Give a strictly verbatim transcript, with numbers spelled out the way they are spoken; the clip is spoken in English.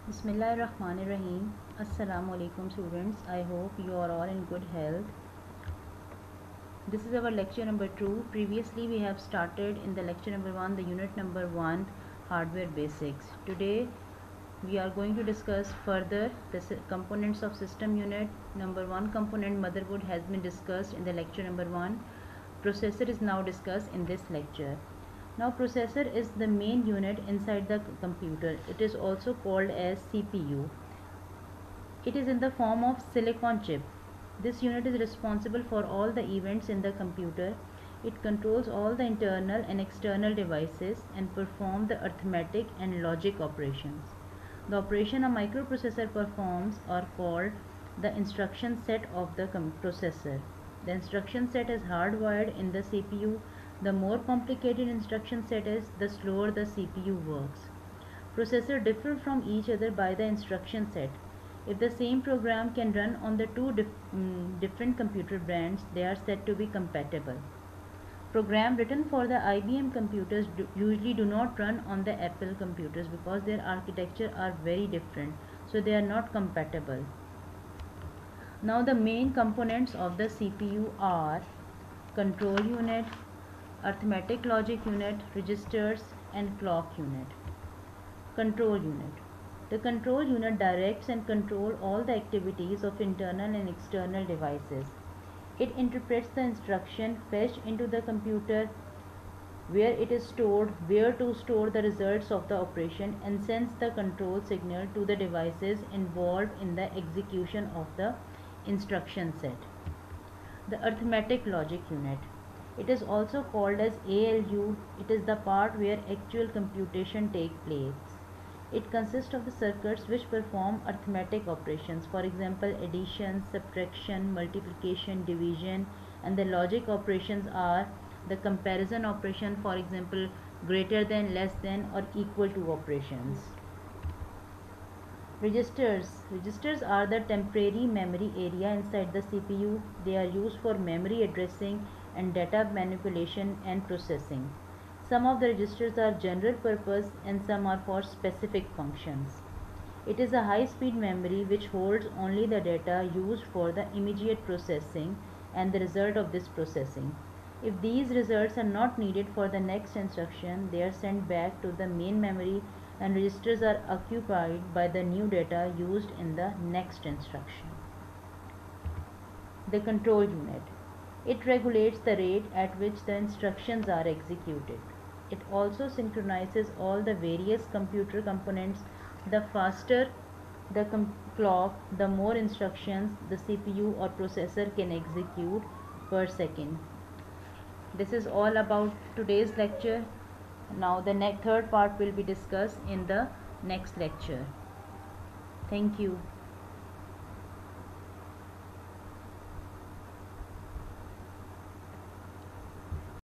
Bismillahirrahmanirrahim. Assalamu alaikum students. I hope you are all in good health. This is our lecture number two. Previously we have started in the lecture number one, the unit number one, hardware basics. Today we are going to discuss further the components of system unit. Number one component, motherboard, has been discussed in the lecture number one. Processor is now discussed in this lecture. Now processor is the main unit inside the computer. It is also called as C P U. It is in the form of silicon chip. This unit is responsible for all the events in the computer. It controls all the internal and external devices and performs the arithmetic and logic operations. The operation a microprocessor performs are called the instruction set of the processor. The instruction set is hardwired in the C P U. The more complicated instruction set is, the slower the C P U works. Processors differ from each other by the instruction set. If the same program can run on the two dif um, different computer brands, they are said to be compatible. Programs written for the I B M computers do usually do not run on the Apple computers because their architecture are very different, so they are not compatible. Now the main components of the C P U are control unit, arithmetic logic unit, registers, and clock unit. Control unit. The control unit directs and controls all the activities of internal and external devices. It interprets the instruction fetched into the computer, where it is stored, where to store the results of the operation, and sends the control signal to the devices involved in the execution of the instruction set. The arithmetic logic unit. It is also called as A L U. It is the part where actual computation takes place. It consists of the circuits which perform arithmetic operations, for example addition, subtraction, multiplication, division, and the logic operations are the comparison operation, for example greater than, less than, or equal to operations. Registers. Registers are the temporary memory area inside the C P U. They are used for memory addressing and data manipulation and processing. Some of the registers are general purpose and some are for specific functions. It is a high-speed memory which holds only the data used for the immediate processing and the result of this processing. If these results are not needed for the next instruction, they are sent back to the main memory and registers are occupied by the new data used in the next instruction. The control unit. It regulates the rate at which the instructions are executed. It also synchronizes all the various computer components. The faster the clock, the more instructions the C P U or processor can execute per second. This is all about today's lecture. Now the third part will be discussed in the next lecture. Thank you.